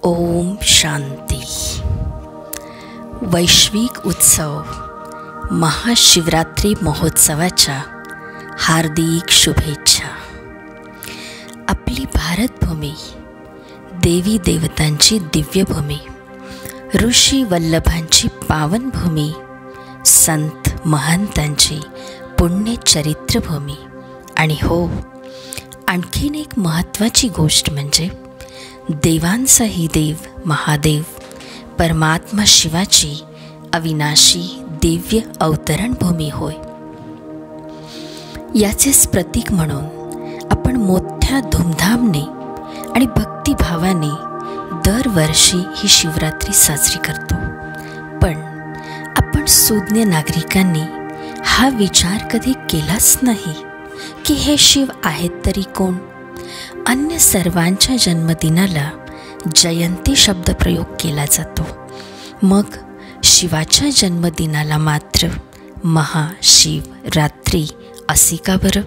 ओम शांती. वैश्विक उत्सव महाशिवरात्री महोत्सवाच्या हार्दिक शुभेच्छा. आपली भारतभूमी देवी देवतांची दिव्यभूमी, ऋषी वल्लभांची पावनभूमी, संत महंतांची पुण्यचरित्रभूमी. आणि हो, आणखीन एक महत्त्वाची गोष्ट म्हणजे देवांचाही देव महादेव परमात्मा शिवाची अविनाशी दिव्य अवतरण भूमी होय. याचेच प्रतीक म्हणून आपण मोठ्या धूमधामने आणि भक्तिभावाने दरवर्षी ही शिवरात्री साजरी करतो. पण आपण सुज्ञ नागरिकांनी हा विचार कधी केलाच नाही की हे शिव आहेत तरी कोण. अन्य सर्वांच्या जन्मदिनाला जयंती शब्द प्रयोग केला जातो, मग शिवाच्या जन्मदिनाला मात्र महाशिवरात्री असे का बरं?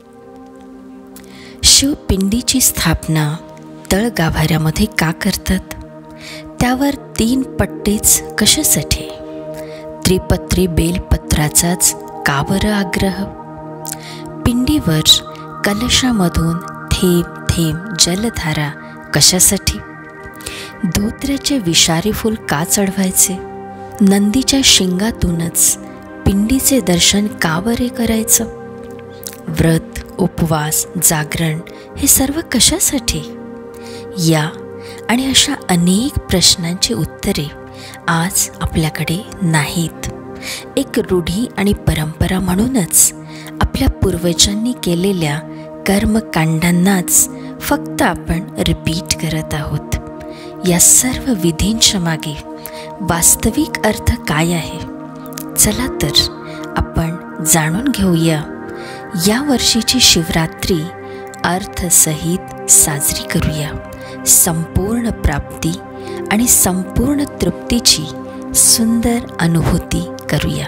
शिवपिंडीची स्थापना तळगाभाऱ्यामध्ये का करतात? त्यावर 3 पट्टेच कशासाठी? त्रिपत्री बेलपत्राचाच का बरं आग्रह? पिंडीवर कलशामधून थेंब थेंब जलधारा कशासाठी? धोत्र्याचे विषारी फूल का चढवायचे? नंदीच्या शिंगातूनच पिंडीचे दर्शन का बरे करायचं? व्रत, उपवास, जागरण हे सर्व कशासाठी? या आणि अशा अनेक प्रश्नांची उत्तरे आज आपल्याकडे नाहीत. एक रूढी आणि परंपरा म्हणूनच आपल्या पूर्वजांनी केलेल्या कर्मकांडांनाच फक्त आपण रिपीट करत आहोत. या सर्व विधींच्या मागे वास्तविक अर्थ काय आहे? चला तर आपण जाणून घेऊया. या वर्षीची शिवरात्री अर्थसहित साजरी करूया. संपूर्ण प्राप्ती आणि संपूर्ण तृप्तीची सुंदर अनुभूती करूया.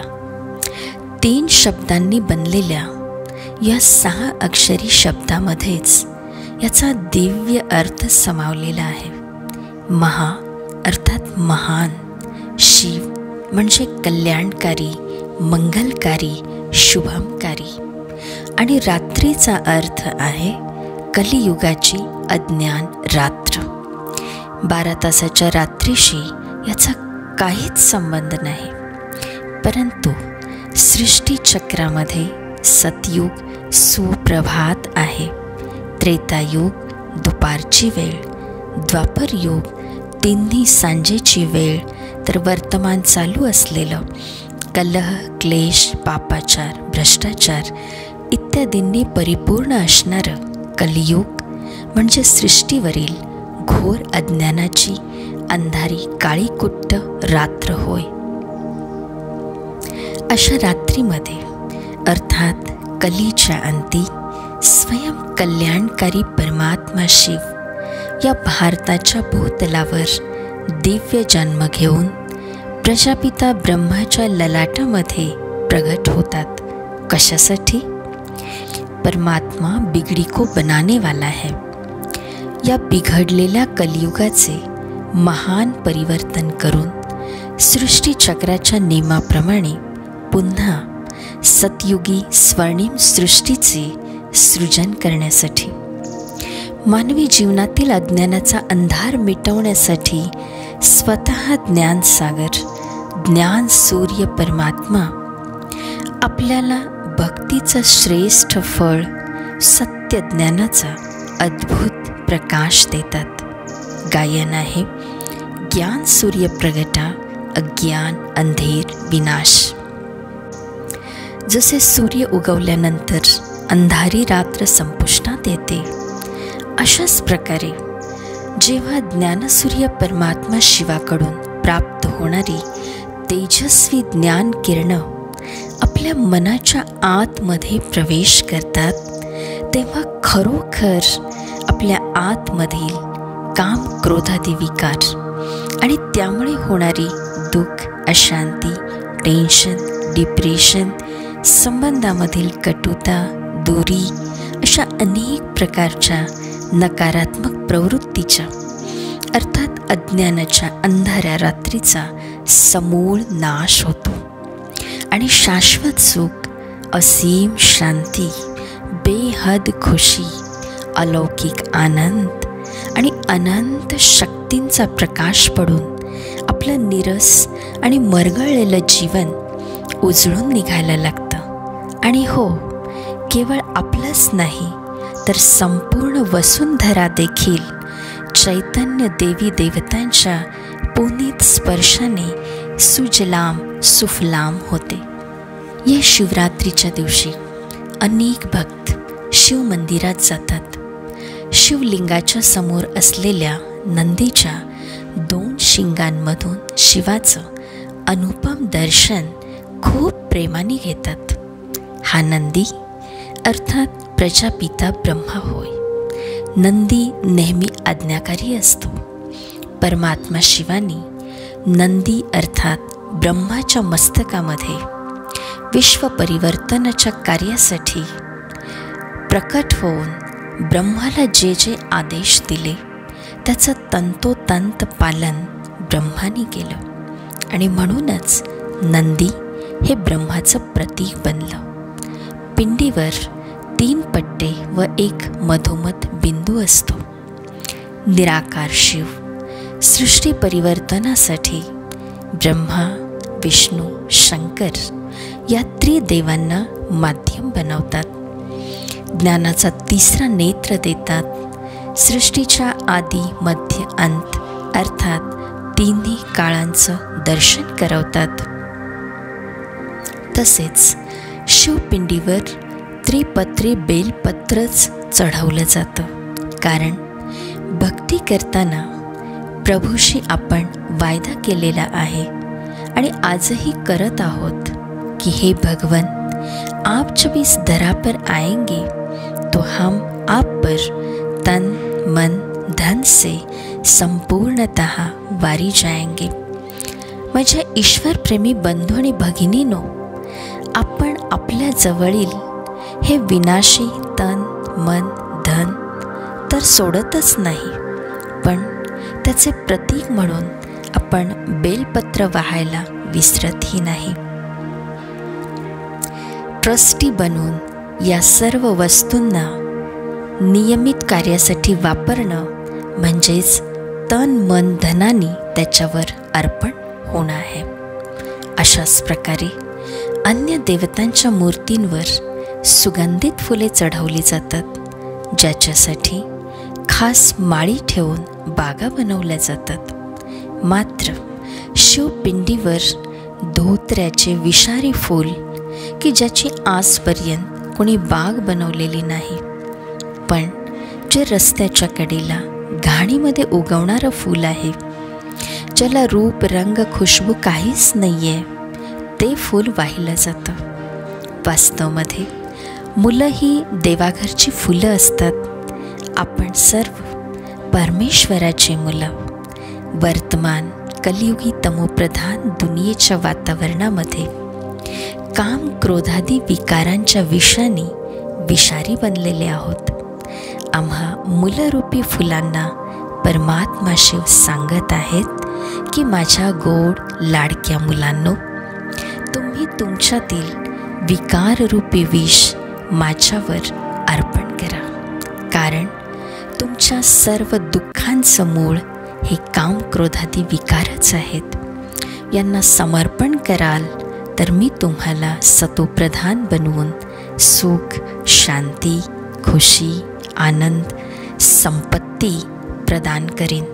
3 शब्दांनी बनलेल्या या 6 अक्षरी शब्दामध्येच याचा दिव्य अर्थ समावलेला आहे. महा अर्थात महान, शिव म्हणजे कल्याणकारी, मंगलकारी, शुभमकारी, आणि रात्रीचा अर्थ आहे कलियुगाची अज्ञान रात्र. 12 तासाच्या रात्रीशी याचा काहीच संबंध नाही, परंतु सृष्टीचक्रामध्ये सतयुग सुप्रभात आहे, त्रेतायुग दुपारची वेळ, द्वापरयुग तिन्ही सांजेची वेळ, तर वर्तमान चालू असलेलं कलह, क्लेश, पापाचार, भ्रष्टाचार इत्यादींनी परिपूर्ण असणारं कलियुग म्हणजे सृष्टीवरील घोर अज्ञानाची अंधारी काळीकुट्ट रात्र होय. अशा रात्रीमध्ये अर्थात कलीच्या अंती स्वयं कल्याणकारी परमात्मा शिव या भारताच्या भूतलावर दिव्य जन्म घेऊन प्रजापिता ब्रह्माच्या ललाटामध्ये प्रगट होतात. कशासाठी? परमात्मा बिगड़ी को बनाने वाला है. या बिघडलेल्या कलियुगाचे महान परिवर्तन करून सृष्टीचक्राच्या नियमाप्रमाणे पुन्हा सतयुगी स्वर्णिम सृष्टीचे सृजन करण्यासाठी, मानवी जीवनातील अज्ञानाचा अंधार मिटवण्यासाठी स्वतः ज्ञानसागर, ज्ञान सूर्य परमात्मा आपल्याला भक्तीचं श्रेष्ठ फळ सत्य ज्ञानाचा अद्भुत प्रकाश देतात. गायन आहे ज्ञान सूर्य प्रगटा, अज्ञान अंधेर विनाश. जसे सूर्य उगवल्यानंतर अंधारी रात्र संपुष्टात येते, अशाच प्रकारे जेव्हा ज्ञानसूर्य परमात्मा शिवाकडून प्राप्त होणारी तेजस्वी ज्ञान किरणं आपल्या मनाच्या आतमध्ये प्रवेश करतात, तेव्हा खरोखर आपल्या आतमधील काम, क्रोधादी विकार आणि त्यामुळे होणारी दुःख, अशांती, टेन्शन, डिप्रेशन, संबंधामधील कटुता, दूरी अशा अनेक प्रकारच्या नकारात्मक प्रवृत्तीच्या अर्थात अज्ञानाच्या अंधाऱ्या रात्रीचा समूळ नाश होतो आणि शाश्वत सुख, असीम शांती, बेहद खुशी, अलौकिक आनंद आणि अनंत शक्तींचा प्रकाश पडून आपलं नीरस आणि मरगळलेलं जीवन उजळून निघायला लागतं. आणि हो, केवळ आपलंच नाही तर संपूर्ण वसुंधरा देखील चैतन्य देवी देवतांच्या पुनीत स्पर्शाने सुजलाम सुफलाम होते. या शिवरात्रीच्या दिवशी अनेक भक्त शिव मंदिरात जातात. शिवलिंगाच्या समोर असलेल्या नंदीच्या 2 शिंगांमधून शिवाचं अनुपम दर्शन खूप प्रेमाने घेतात. हा नंदी अर्थात प्रजापिता ब्रह्मा होय. नंदी नेहमी आज्ञाकारी असतो. परमात्मा शिवानी नंदी अर्थात ब्रह्माच्या मस्तकामध्ये विश्व परिवर्तनाच्या कार्यासाठी प्रकट होऊन ब्रह्माला जे जे आदेश दिले त्याचं तंतोतंत पालन ब्रह्माने केलं आणि म्हणूनच नंदी हे ब्रह्माचं प्रतीक बनलं. पिंडीवर 3 पट्टे व 1 मधोमध बिंदू असतो. निराकार शिव सृष्टी परिवर्तनासाठी ब्रह्मा, विष्णू, शंकर या त्रिदेवांना माध्यम बनवतात. ज्ञानाचा 3रा नेत्र देतात. सृष्टीच्या आदी, मध्य, अंत अर्थात 3ही काळांचं दर्शन करवतात. तसेच शिवपिंडीवर त्रिपत्री बेलपत्रच चढवलं जातं. कारण भक्ती करताना प्रभूशी आपण वायदा केलेला आहे आणि आजही करत आहोत कि हे भगवन, आप जब इस धरा पर आएंगे तो हम आप पर तन मन धन से संपूर्णतः वारी जाएंगे. माझ्या ईश्वरप्रेमी बंधू आणि भगिनीनो, आपण आपल्या जवळील हे विनाशी तन मन धन तर सोडतच नाही, पण त्याचे प्रतीक म्हणून आपण बेलपत्र वाहायला विसरतही नाही. ट्रस्टी बनून या सर्व वस्तूंना नियमित कार्यासाठी वापरणं म्हणजेच तन मन धनाने त्याच्यावर अर्पण होणं आहे. अशाच प्रकारे अन्य देवतांच्या मूर्तींवर सुगंधित फुले चढवली जातात, ज्याच्यासाठी खास माळी ठेवून बागा बनवल्या जातात. मात्र शिवपिंडीवर धोत्र्याचे विषारी फूल की ज्याची आजपर्यंत कोणी बाग बनवलेली नाही, पण जे रस्त्याच्या कडेला घाणीमध्ये उगवणारं फूल आहे, ज्याला रूप रंग खुशबू काहीच नाही आहे, ते फूल वाहिलं जातं. वास्तवमध्ये मुलं ही देवाघरची फुलं असतात. आपण सर्व परमेश्वराची मुलं. वर्तमान कलियुगी तमोप्रधान दुनियेच्या वातावरणामध्ये काम क्रोधादी विकारांच्या विषाने विषारी बनलेले आहोत. आम्हा मुलरूपी फुलांना परमात्मा शिव सांगत आहेत की माझ्या गोड लाडक्या मुलांनो, तुम्ही तुमच्यातील विकाररूपी विष माझ्यावर अर्पण करा. कारण तुमच्या सर्व दुःखांचं मूळ हे काम क्रोधादी विकारच आहेत. यांना समर्पण कराल तर मी तुम्हाला सतोप्रधान बनवून सुख, शांती, खुशी, आनंद, संपत्ती प्रदान करेन.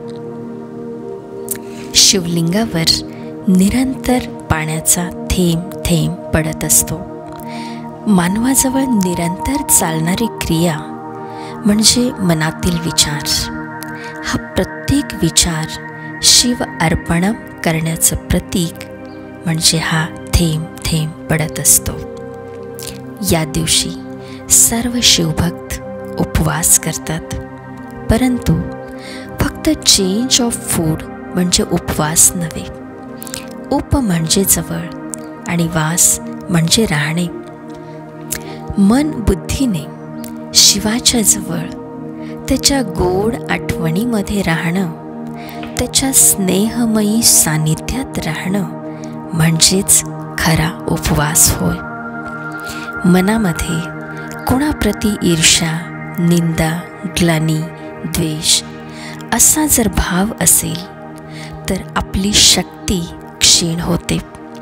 शिवलिंगावर निरंतर पाण्याचा थेंब थेंब पडत असतो. मानवाजवळ निरंतर चालणारी क्रिया म्हणजे मनातील विचार. हा प्रत्येक विचार शिव अर्पण करण्याचं प्रतीक म्हणजे हा थेंब थेंब पडत असतो. या दिवशी सर्व शिवभक्त उपवास करतात, परंतु फक्त चेंज ऑफ फूड म्हणजे उपवास नव्हे. उप म्हणजे जवळ आणि वास म्हणजे राहणे. मन बुद्धीने शिवाच्या जवळ त्याच्या गोड आठवणीमध्ये राहणं त्याच्या स्नेहमयी सानिध्यात राहणं म्हणजेच खरा उपवास होय. मनामध्ये कोणाप्रती ईर्ष्या, निंदा, ग्लानी, द्वेष असा जर भाव असेल तर आपली शक्ती क्षीण होते.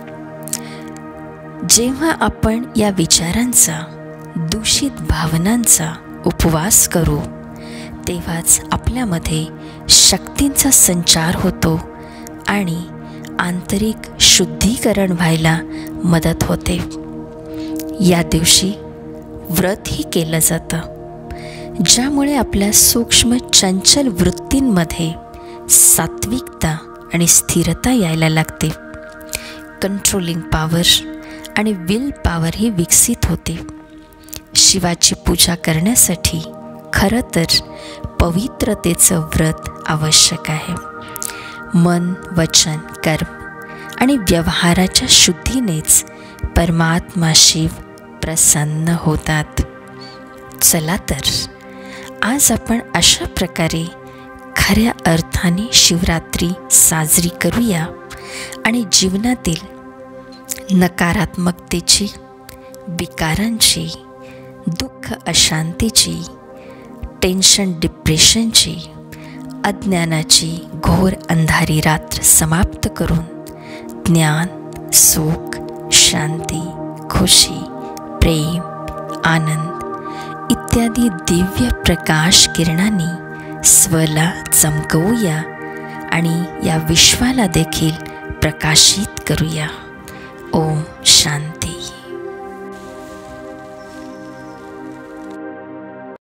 जेव्हा आपण या विचारांचा, दूषित भावनांचा उपवास करू तेव्हाच आपल्यामध्ये शक्तींचा संचार होतो आणि आंतरिक शुद्धीकरण व्हायला मदत होते. या दिवशी व्रतही केलं जातं, ज्यामुळे आपल्या सूक्ष्म चंचल वृत्तींमध्ये सात्विकता आणि स्थिरता यायला लागते. कंट्रोलिंग पॉवर आणि विल पॉवरही विकसित होते. शिवाची पूजा करण्यासाठी खरं तर पवित्रतेचं व्रत आवश्यक आहे. मन, वचन, कर्म आणि व्यवहाराच्या शुद्धीनेच परमात्मा शिव प्रसन्न होतात. चला तर आज आपण अशा प्रकारे खऱ्या अर्थाने शिवरात्री साजरी करूया आणि जीवनातील नकारात्मकतेची, विकारांची, दुःख अशांतीची, टेन्शन डिप्रेशनची, अज्ञानाची घोर अंधारी रात्र समाप्त करून ज्ञान, सुख, शांती, खुशी, प्रेम, आनंद इत्यादी दिव्य प्रकाश किरणांनी स्वला चमकवूया आणि या विश्वाला देखील प्रकाशित करूया. ओम शांती.